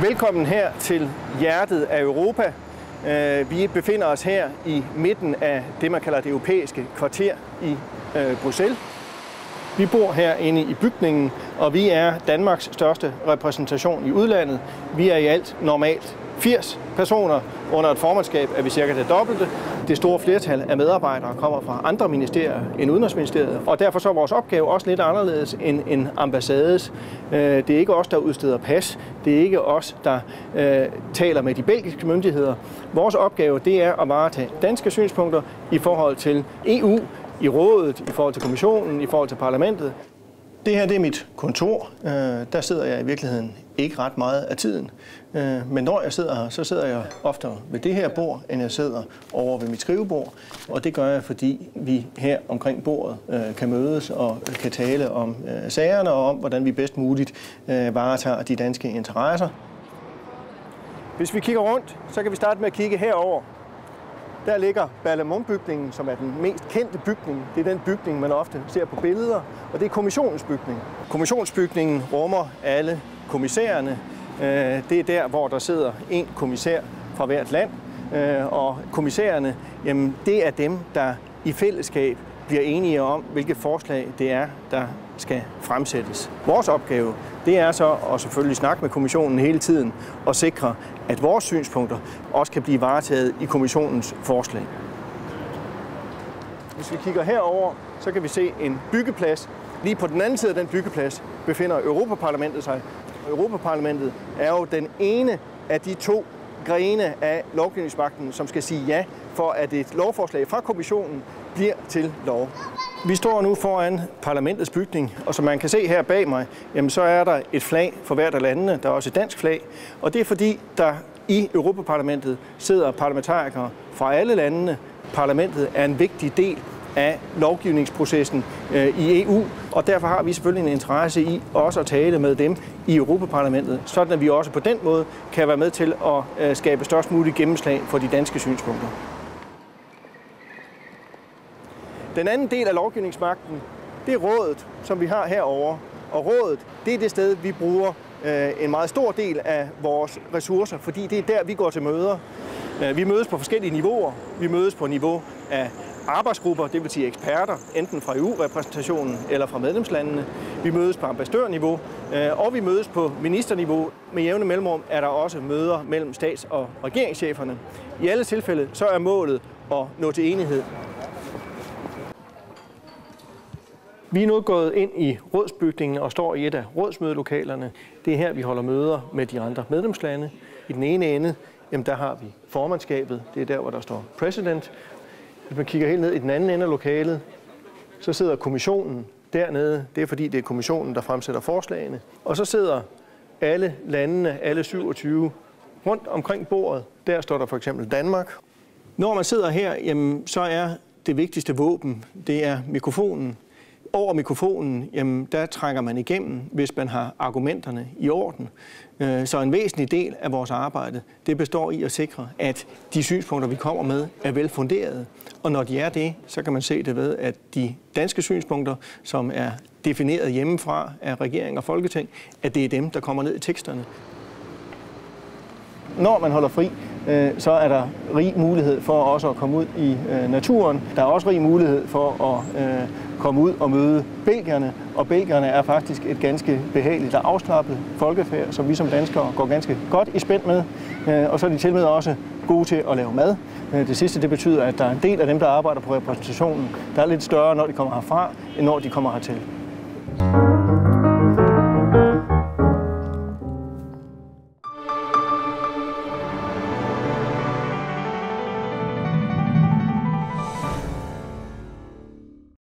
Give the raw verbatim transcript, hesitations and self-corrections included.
Velkommen her til hjertet af Europa. Vi befinder os her i midten af det, man kalder det europæiske kvarter i Bruxelles. Vi bor herinde i bygningen, og vi er Danmarks største repræsentation i udlandet. Vi er i alt normalt firs personer. Under et formandskab er vi cirka det dobbelte. Det store flertal af medarbejdere kommer fra andre ministerier end Udenrigsministeriet, og derfor så er vores opgave også lidt anderledes end en ambassades. Det er ikke os, der udsteder pas. Det er ikke os, der øh, taler med de belgiske myndigheder. Vores opgave det er at varetage danske synspunkter i forhold til E U, i rådet, i forhold til kommissionen, i forhold til parlamentet. Det her det er mit kontor. Der sidder jeg i virkeligheden ikke ret meget af tiden. Men når jeg sidder her, så sidder jeg oftere ved det her bord, end jeg sidder over ved mit skrivebord. Og det gør jeg, fordi vi her omkring bordet kan mødes og kan tale om sagerne og om, hvordan vi bedst muligt varetager de danske interesser. Hvis vi kigger rundt, så kan vi starte med at kigge herover. Der ligger Berlaymont-bygningen, som er den mest kendte bygning. Det er den bygning, man ofte ser på billeder, og det er kommissionens bygning. Kommissionsbygningen rummer alle kommissærerne. Det er der, hvor der sidder en kommissær fra hvert land, og kommissærerne, jamen, det er dem, der i fællesskab bliver enige om, hvilke forslag det er, der skal fremsættes. Vores opgave, det er så at selvfølgelig snakke med kommissionen hele tiden og sikre, at vores synspunkter også kan blive varetaget i kommissionens forslag. Hvis vi kigger herover, så kan vi se en byggeplads. Lige på den anden side af den byggeplads befinder Europaparlamentet sig. Europaparlamentet er jo den ene af de to grene af lovgivningsmagten, som skal sige ja, for at et lovforslag fra kommissionen bliver til lov. Vi står nu foran parlamentets bygning, og som man kan se her bag mig, jamen så er der et flag for hvert af landene. Der er også et dansk flag, og det er fordi, der i Europaparlamentet sidder parlamentarikere fra alle landene. Parlamentet er en vigtig del af lovgivningsprocessen i E U, og derfor har vi selvfølgelig en interesse i også at tale med dem i Europaparlamentet, sådan at vi også på den måde kan være med til at skabe størst muligt gennemslag for de danske synspunkter. Den anden del af lovgivningsmagten, det er rådet, som vi har herovre. Og rådet, det er det sted, vi bruger en meget stor del af vores ressourcer, fordi det er der, vi går til møder. Vi mødes på forskellige niveauer. Vi mødes på niveau af arbejdsgrupper, det vil sige eksperter, enten fra E U-repræsentationen eller fra medlemslandene. Vi mødes på ambassadørniveau, og vi mødes på ministerniveau. Med jævne mellemrum er der også møder mellem stats- og regeringscheferne. I alle tilfælde så er målet at nå til enighed. Vi er nu gået ind i rådsbygningen og står i et af rådsmødelokalerne. Det er her, vi holder møder med de andre medlemslande. I den ene ende, jamen der har vi formandskabet. Det er der, hvor der står president. Hvis man kigger helt ned i den anden ende af lokalet, så sidder kommissionen dernede. Det er fordi, det er kommissionen, der fremsætter forslagene. Og så sidder alle landene, alle syvogtyve, rundt omkring bordet. Der står der for eksempel Danmark. Når man sidder her, jamen, så er det vigtigste våben, det er mikrofonen. Over mikrofonen, jamen, der trænger man igennem, hvis man har argumenterne i orden. Så en væsentlig del af vores arbejde, det består i at sikre, at de synspunkter, vi kommer med, er velfunderede. Og når de er det, så kan man se det ved, at de danske synspunkter, som er defineret hjemmefra af regering og folketing, at det er dem, der kommer ned i teksterne. Når man holder fri, så er der rig mulighed for også at komme ud i naturen. Der er også rig mulighed for at komme ud og møde belgierne, og belgierne er faktisk et ganske behageligt og afslappet folkefærd, som vi som danskere går ganske godt i spænd med. Og så er de tilmed også gode til at lave mad. Det sidste det betyder, at der er en del af dem, der arbejder på repræsentationen, der er lidt større, når de kommer herfra, end når de kommer hertil.